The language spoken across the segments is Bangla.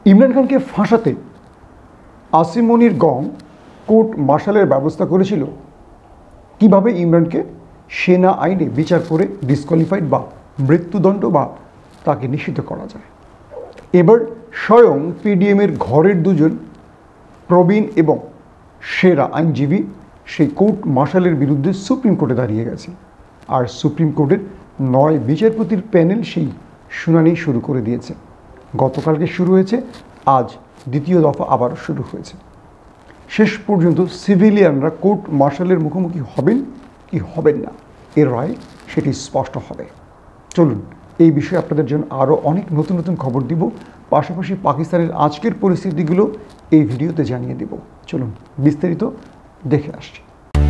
ইমরান খানকে ফাঁসাতে আসিম মনির গং কোর্ট মার্শালের ব্যবস্থা করেছিল কিভাবে ইমরানকে সেনা আইনে বিচার করে ডিসকোয়ালিফাইড বা মৃত্যুদণ্ড বা তাকে নিষিদ্ধ করা যায়। এবার স্বয়ং পিডিএমের ঘরের দুজন প্রবীণ এবং সেরা আইনজীবী সেই কোর্ট মার্শালের বিরুদ্ধে সুপ্রিম কোর্টে দাঁড়িয়ে গেছে। আর সুপ্রিম কোর্টের 9 বিচারপতির প্যানেল সেই শুনানি শুরু করে দিয়েছে। গতকালকে শুরু হয়েছে, আজ দ্বিতীয় দফা আবার শুরু হয়েছে। শেষ পর্যন্ত সিভিলিয়ানরা কোর্ট মার্শালের মুখোমুখি হবেন কি হবেন না, এর রায় সেটি স্পষ্ট হবে। চলুন এই বিষয়ে আপনাদের জন্য আরও অনেক নতুন নতুন খবর দিব, পাশাপাশি পাকিস্তানের আজকের পরিস্থিতিগুলো এই ভিডিওতে জানিয়ে দেব। চলুন বিস্তারিত দেখে আসছি।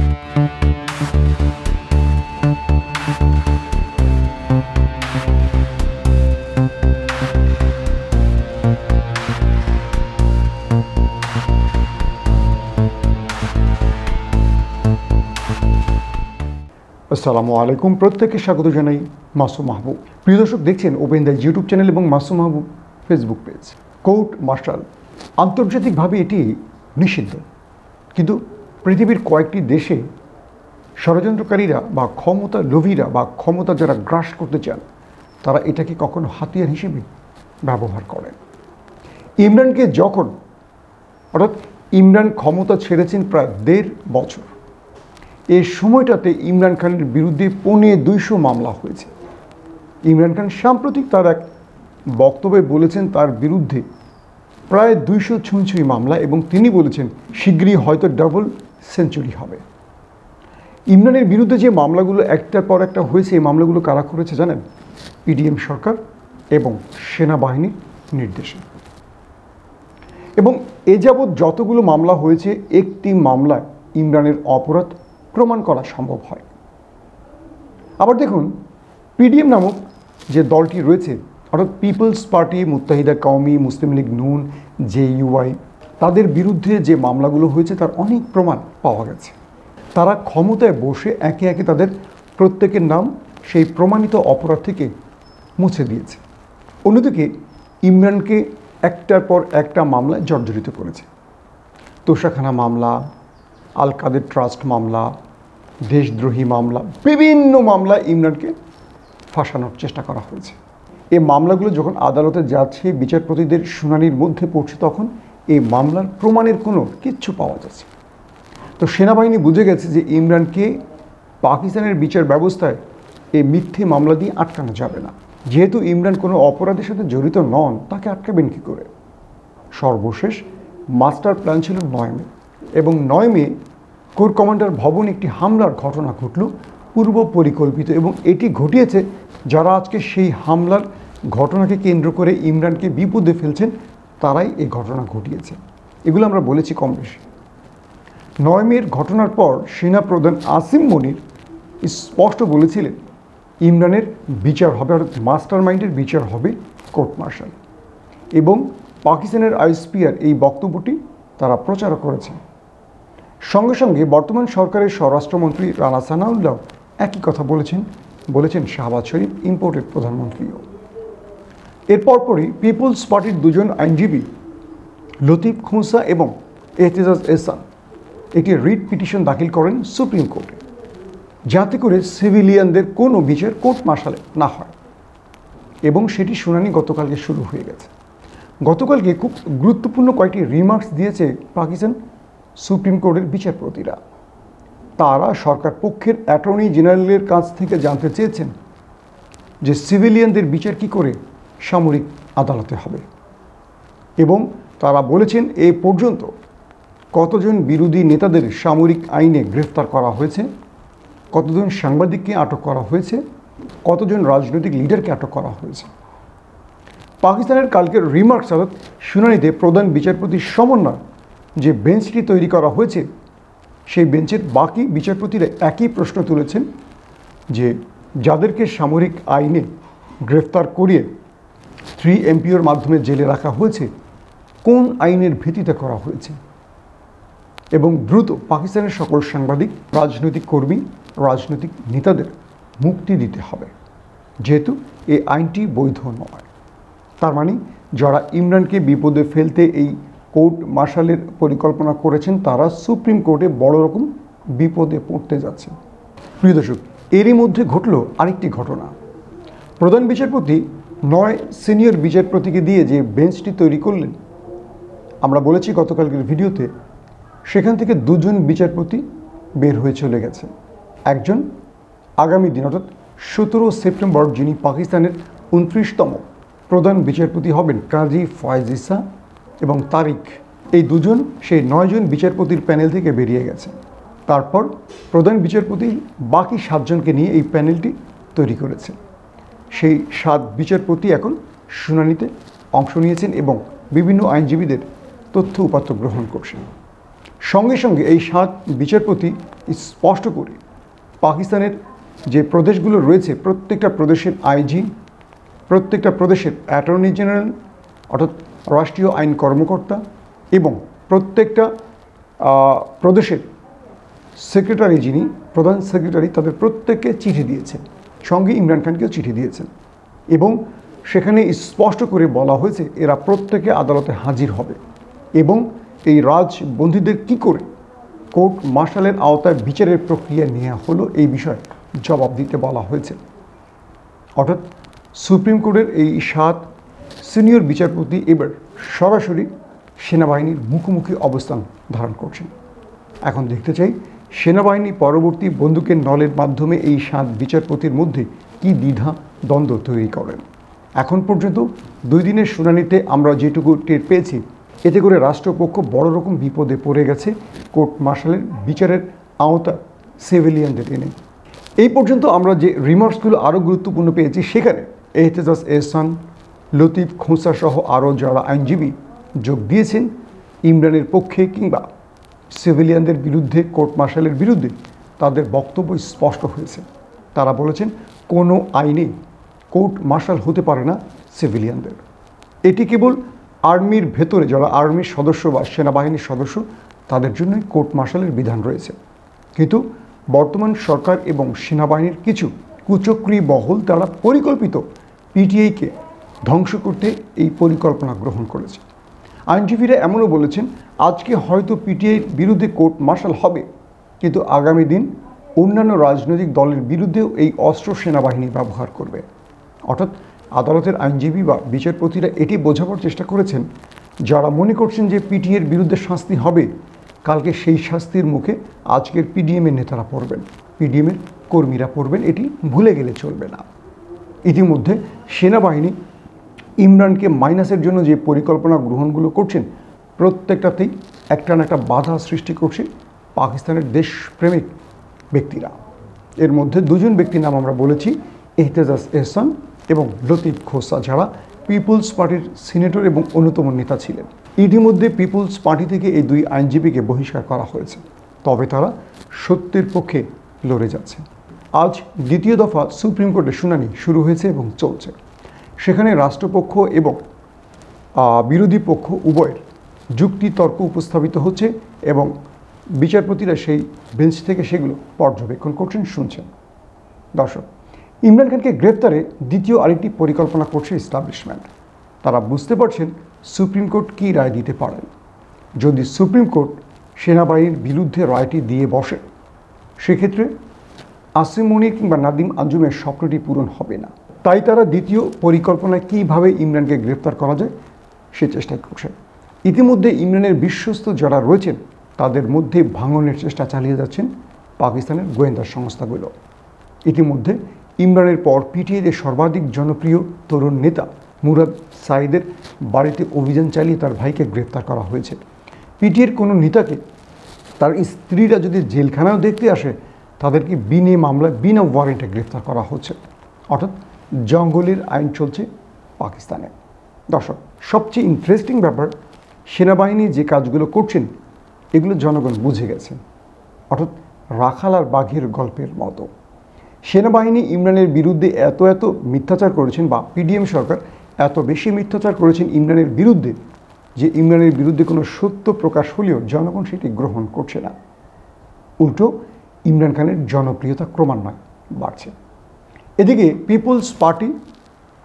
আসসালামু আলাইকুম, প্রত্যেককে স্বাগত জানাই মাসুম মাহবুব। প্রিয় দর্শক, দেখছেন ওপেন দ্য ইউটিউব চ্যানেল এবং Masum Mahbub Facebook page. Court martial আন্তর্জাতিকভাবে এটি নিষিদ্ধ, কিন্তু পৃথিবীর কয়েকটি দেশে ষড়যন্ত্রকারীরা বা ক্ষমতা লোভীরা বা ক্ষমতা যারা গ্রাস করতে চান তারা এটাকে কখনো হাতিয়ার হিসেবে ব্যবহার করেন। ইমরানকে যখন অর্থাৎ ইমরান ক্ষমতা ছেড়েছেন প্রায় 1.5 বছর, এই সময়টাতে ইমরান খানের বিরুদ্ধে 250 মামলা হয়েছে। ইমরান খান সাম্প্রতিক তার এক বক্তব্যে বলেছেন তার বিরুদ্ধে প্রায় 200 মামলা, এবং তিনি বলেছেন শীঘ্রই হয়তো ডাবল সেঞ্চুরি হবে। ইমরানের বিরুদ্ধে যে মামলাগুলো একটার পর একটা হয়েছে, এই মামলাগুলো কারা করেছে জানেন? পিডিএম সরকার এবং সেনাবাহিনীর নির্দেশে। এবং এ যাবৎ যতগুলো মামলা হয়েছে, একটি মামলায় ইমরানের অপরাধ প্রমাণ করা সম্ভব হয়। আবার দেখুন, পিডিএম নামক যে দলটি রয়েছে, অর্থাৎ পিপলস পার্টি, মুত্তাহিদা কওমি, মুসলিম লীগ নুন, জেইউআই, তাদের বিরুদ্ধে যে মামলাগুলো হয়েছে তার অনেক প্রমাণ পাওয়া গেছে। তারা ক্ষমতায় বসে একে একে তাদের প্রত্যেকের নাম সেই প্রমাণিত অপরাধ থেকে মুছে দিয়েছে। অন্যদিকে ইমরানকে একটার পর একটা মামলায় জর্জরিত করেছে। তোষাখানা মামলা, আল কাদের ট্রাস্ট মামলা, দেশদ্রোহী মামলা, বিভিন্ন মামলায় ইমরানকে ফাঁসানোর চেষ্টা করা হয়েছে। এই মামলাগুলো যখন আদালতে যাচ্ছে, বিচারপতিদের শুনানির মধ্যে পড়ছে, তখন এই মামলার প্রমাণের কোনো কিচ্ছু পাওয়া যাচ্ছে। তো সেনাবাহিনী বুঝে গেছে যে ইমরানকে পাকিস্তানের বিচার ব্যবস্থায় এই মিথ্যে মামলা দিয়ে আটকানো যাবে না। যেহেতু ইমরান কোনো অপরাধের সাথে জড়িত নন, তাকে আটকাবেন কী করে? সর্বশেষ মাস্টার প্ল্যান ছিল 9 মে, এবং 9 মে কোর কমান্ডার ভবনে একটি হামলার ঘটনা ঘটল, পূর্ব পরিকল্পিত, এবং এটি ঘটিয়েছে যারা আজকে সেই হামলার ঘটনাকে কেন্দ্র করে ইমরানকে বিপদে ফেলছেন, তারাই এই ঘটনা ঘটিয়েছে। এগুলো আমরা বলেছি কম বেশি। 9 মের ঘটনার পর সেনাপ্রধান আসিম মনির স্পষ্ট বলেছিলেন ইমরানের বিচার হবে, অর্থাৎ মাস্টার মাইন্ডের বিচার হবে কোর্ট মার্শাল, এবং পাকিস্তানের আইএসপিআর এই বক্তব্যটি তারা প্রচার করেছে। সঙ্গে সঙ্গে বর্তমান সরকারের স্বরাষ্ট্রমন্ত্রী রানা সানাউল্লাহ একই কথা বলেছেন শাহবাজ শরীফ ইম্পোর্টেড প্রধানমন্ত্রীও। এর পরপরই পিপলস পার্টির 2জন আইনজীবী লতিফ খুঁসা এবং এহতেজাজ এহসান একটি রিট পিটিশন দাখিল করেন সুপ্রিম কোর্টে, যাতে করে সিভিলিয়ানদের কোনো বিচার কোর্ট মার্শালে না হয়, এবং সেটি শুনানি গতকালকে শুরু হয়ে গেছে। গতকালকে খুব গুরুত্বপূর্ণ কয়েকটি রিমার্কস দিয়েছে পাকিস্তান সুপ্রিম কোর্টের বিচারপতিরা। তারা সরকার পক্ষের অ্যাটর্নি জেনারেলের কাছ থেকে জানতে চেয়েছেন যে সিভিলিয়ানদের বিচার কী করে সামরিক আদালতে হবে, এবং তারা বলেছেন এ পর্যন্ত কতজন বিরোধী নেতাদের সামরিক আইনে গ্রেফতার করা হয়েছে, কতজন সাংবাদিককে আটক করা হয়েছে, কতজন রাজনৈতিক লিডারকে আটক করা হয়েছে। পাকিস্তানের কালকের রিমার্কস অর্থাৎ শুনানিতে প্রধান বিচারপতির সমন্বয় যে বেঞ্চটি তৈরি করা হয়েছে, সেই বেঞ্চের বাকি বিচারপতিরা একই প্রশ্ন তুলেছেন যে যাদেরকে সামরিক আইনে গ্রেফতার করিয়ে 3 MPর মাধ্যমে জেলে রাখা হয়েছে, কোন আইনের ভিত্তিতে করা হয়েছে, এবং দ্রুত পাকিস্তানের সকল সাংবাদিক, রাজনৈতিক কর্মী, রাজনৈতিক নেতাদের মুক্তি দিতে হবে, যেহেতু এই আইনটি বৈধ নয়। তার মানে যারা ইমরানকে বিপদে ফেলতে এই কোর্ট মার্শালের পরিকল্পনা করেছেন তারা সুপ্রিম কোর্টে বড় রকম বিপদে পড়তে যাচ্ছে। প্রিয় দর্শক, এরই মধ্যে ঘটল আরেকটি ঘটনা। প্রধান বিচারপতি 9 সিনিয়র বিচারপতিকে দিয়ে যে বেঞ্চটি তৈরি করলেন, আমরা বলেছি গতকালকের ভিডিওতে, সেখান থেকে 2 জন বিচারপতি বের হয়ে চলে গেছে। একজন আগামী দিন অর্থাৎ 17 সেপ্টেম্বর যিনি পাকিস্তানের 29তম প্রধান বিচারপতি হবেন, কাজী ফয়েজ ইসা এবং তারিক, এই 2 জন সেই 9 জন বিচারপতির প্যানেল থেকে বেরিয়ে গেছে। তারপর প্রধান বিচারপতি বাকি 7 জনকে নিয়ে এই প্যানেলটি তৈরি করেছে। সেই 7 বিচারপতি এখন শুনানিতে অংশ নিয়েছেন এবং বিভিন্ন আইনজীবীদের তথ্য উপাত্ত গ্রহণ করছেন। সঙ্গে সঙ্গে এই 7 বিচারপতি স্পষ্ট করে পাকিস্তানের যে প্রদেশগুলো রয়েছে প্রত্যেকটা প্রদেশের আইজি, প্রত্যেকটা প্রদেশের অ্যাটর্নি জেনারেল অর্থাৎ রাষ্ট্রীয় আইন কর্মকর্তা এবং প্রত্যেকটা প্রদেশের সেক্রেটারি, যিনি প্রধান সেক্রেটারি, তাদের প্রত্যেককে চিঠি দিয়েছেন, সঙ্গে ইমরান খানকেও চিঠি দিয়েছেন এবং সেখানে স্পষ্ট করে বলা হয়েছে এরা প্রত্যেকে আদালতে হাজির হবে এবং এই রাজবন্দীদের কী করে কোর্ট মার্শালের আওতায় বিচারের প্রক্রিয়া নেওয়া হলো এই বিষয়ে জবাব দিতে বলা হয়েছে। অর্থাৎ সুপ্রিম কোর্টের এই 7 সিনিয়র বিচারপতি এবার সরাসরি সেনাবাহিনীর মুখোমুখি অবস্থান ধারণ করছেন। এখন দেখতে চাই সেনাবাহিনী পরবর্তী বন্দুকের নলের মাধ্যমে এই 7 বিচারপতির মধ্যে কী দ্বিধা দ্বন্দ্ব তৈরি করেন। এখন পর্যন্ত 2 দিনের শুনানিতে আমরা যেটুকু টের পেয়েছি, এতে করে রাষ্ট্রপক্ষ বড় রকম বিপদে পড়ে গেছে কোর্ট মার্শালের বিচারের আওতা সিভিলিয়ানদের এনে। এই পর্যন্ত আমরা যে রিমার্কসগুলো আরও গুরুত্বপূর্ণ পেয়েছি, সেখানে মেহেdyহাসান, লতিফ খোসা সহ আরও যারা আইনজীবী যোগ দিয়েছেন ইমরানের পক্ষে কিংবা সিভিলিয়ানদের বিরুদ্ধে, কোর্ট মার্শালের বিরুদ্ধে, তাদের বক্তব্য স্পষ্ট হয়েছে। তারা বলেছেন কোনো আইনে কোর্ট মার্শাল হতে পারে না সিভিলিয়ানদের। এটি কেবল আর্মির ভেতরে যারা আর্মির সদস্য বা সেনাবাহিনীর সদস্য তাদের জন্যই কোর্ট মার্শালের বিধান রয়েছে। কিন্তু বর্তমান সরকার এবং সেনাবাহিনীর কিছু কুচক্রী মহল তারা পরিকল্পিত পিটিআইকে ধ্বংস করতে এই পরিকল্পনা গ্রহণ করেছে। আইনজীবীরা এমনও বলেছেন আজকে হয়তো পিটিআইয়ের বিরুদ্ধে কোর্ট মার্শাল হবে, কিন্তু আগামী দিন অন্যান্য রাজনৈতিক দলের বিরুদ্ধেও এই অস্ত্র সেনাবাহিনী ব্যবহার করবে। অর্থাৎ আদালতের আইনজীবী বা বিচারপতিরা এটি বোঝাবার চেষ্টা করেছেন, যারা মনে করছেন যে পিটিআইয়ের বিরুদ্ধে শাস্তি হবে, কালকে সেই শাস্তির মুখে আজকের পিডিএমের নেতারা পড়বেন, পিডিএমের কর্মীরা পড়বেন, এটি ভুলে গেলে চলবে না। ইতিমধ্যে সেনাবাহিনী ইমরানকে মাইনাসের জন্য যে পরিকল্পনা গ্রহণগুলো করছেন প্রত্যেকটাতেই একটা না একটা বাধা সৃষ্টি করছে পাকিস্তানের দেশপ্রেমিক ব্যক্তিরা। এর মধ্যে 2 জন ব্যক্তির নাম আমরা বলেছি, মেহেdyহাসান এবং লতিফ খোসা, যারা পিপলস পার্টির সিনেটর এবং অন্যতম নেতা ছিলেন। ইতিমধ্যে পিপলস পার্টি থেকে এই 2 আইনজীবীকে বহিষ্কার করা হয়েছে, তবে তারা সত্যের পক্ষে লড়ে যাচ্ছে। আজ 2য় দফা সুপ্রিম কোর্টে শুনানি শুরু হয়েছে এবং চলছে। সেখানে রাষ্ট্রপক্ষ এবং বিরোধী পক্ষ উভয়ের যুক্তি তর্ক উপস্থাপিত হচ্ছে এবং বিচারপতিরা সেই বেঞ্চ থেকে সেগুলো পর্যবেক্ষণ করছেন, শুনছেন। দর্শক, ইমরান খানকে গ্রেফতারে দ্বিতীয় আরেকটি পরিকল্পনা করছে এস্টাবলিশমেন্ট। তারা বুঝতে পারছেন সুপ্রিম কোর্ট কী রায় দিতে পারেন। যদি সুপ্রিম কোর্ট সেনাবাহিনীর বিরুদ্ধে রায়টি দিয়ে বসে, সেক্ষেত্রে আসিম মনির কিংবা নাদিম আঞ্জুমের স্বপ্নটি পূরণ হবে না। তাই তারা দ্বিতীয় পরিকল্পনায় কীভাবে ইমরানকে গ্রেফতার করা যায় সে চেষ্টাই করছে। ইতিমধ্যে ইমরানের বিশ্বস্ত যারা রয়েছেন তাদের মধ্যে ভাঙনের চেষ্টা চালিয়ে যাচ্ছেন পাকিস্তানের গোয়েন্দা সংস্থাগুলো। ইতিমধ্যে ইমরানের পর পিটিআইয়ের সর্বাধিক জনপ্রিয় তরুণ নেতা মুরাদ সাইদের বাড়িতে অভিযান চালিয়ে তার ভাইকে গ্রেফতার করা হয়েছে। পিটিআইয়ের কোনো নেতাকে তার স্ত্রীরা যদি জেলখানাও দেখতে আসে, তাদেরকে বিনা মামলায় বিনা ওয়ারেন্টে গ্রেফতার করা হচ্ছে। অর্থাৎ জঙ্গলের আইন চলছে পাকিস্তানে। দর্শক, সবচেয়ে ইন্টারেস্টিং ব্যাপার, সেনাবাহিনী যে কাজগুলো করছেন এগুলো জনগণ বুঝে গেছে। অর্থাৎ রাখাল আর বাঘের গল্পের মতো সেনাবাহিনী ইমরানের বিরুদ্ধে এত মিথ্যাচার করেছেন, বা পিডিএম সরকার এত বেশি মিথ্যাচার করেছেন ইমরানের বিরুদ্ধে, যে ইমরানের বিরুদ্ধে কোনো সত্য প্রকাশ হলেও জনগণ সেটি গ্রহণ করছে না। উল্টো ইমরান খানের জনপ্রিয়তা ক্রমান্বয়ে বাড়ছে। এদিকে পিপলস পার্টি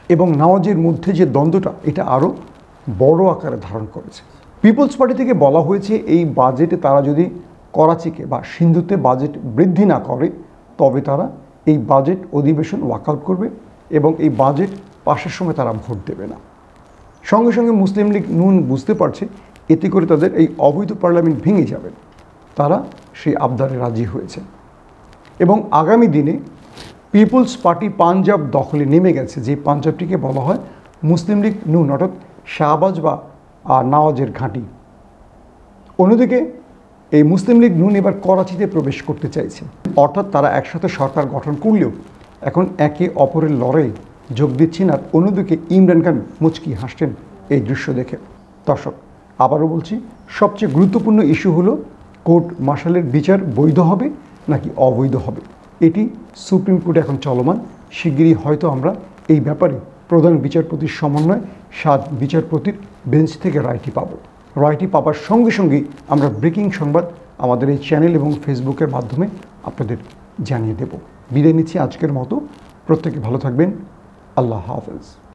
এবং নওয়াজের মধ্যে যে দ্বন্দ্বটা এটা আরও বড় আকারে ধারণ করেছে। পিপলস পার্টি থেকে বলা হয়েছে এই বাজেটে তারা যদি করাচিকে বা সিন্ধুতে বাজেট বৃদ্ধি না করে তবে তারা এই বাজেট অধিবেশন ওয়াকআউট করবে এবং এই বাজেট পাশের সময় তারা ভোট দেবে না। সঙ্গে সঙ্গে মুসলিম লীগ নুন বুঝতে পারছে এতে করে তাদের এই অবৈধ পার্লামেন্ট ভেঙে যাবে, তারা সেই আবদারে রাজি হয়েছে এবং আগামী দিনে পিপলস পার্টি পাঞ্জাব দখলে নেমে গেছে, যে পাঞ্জাবটিকে বলা হয় মুসলিম লীগ নুন অর্থাৎ শাহবাজ বা নওয়াজের ঘাঁটি। অন্যদিকে এই মুসলিম লীগ নুন এবার করাচিতে প্রবেশ করতে চাইছে, অর্থাৎ তারা একসাথে সরকার গঠন করলেও এখন একে অপরের লড়াই যোগ দিচ্ছেন। আর অন্যদিকে ইমরান খান মুচকি হাসছেন এই দৃশ্য দেখে। দর্শক, আবারও বলছি, সবচেয়ে গুরুত্বপূর্ণ ইস্যু হলো কোর্ট মার্শালের বিচার বৈধ হবে নাকি অবৈধ হবে। এটি সুপ্রিম কোর্টে এখন চলমান। শিগগিরই হয়তো আমরা এই ব্যাপারে প্রধান বিচারপতির সমন্বয়ে 7 বিচারপতির বেঞ্চ থেকে রায়টি পাব। রায়টি পাবার সঙ্গে সঙ্গেই আমরা ব্রেকিং সংবাদ আমাদের এই চ্যানেল এবং ফেসবুকের মাধ্যমে আপনাদের জানিয়ে দেব। বিদায় নিচ্ছি আজকের মতো। প্রত্যেকে ভালো থাকবেন। আল্লাহ হাফেজ।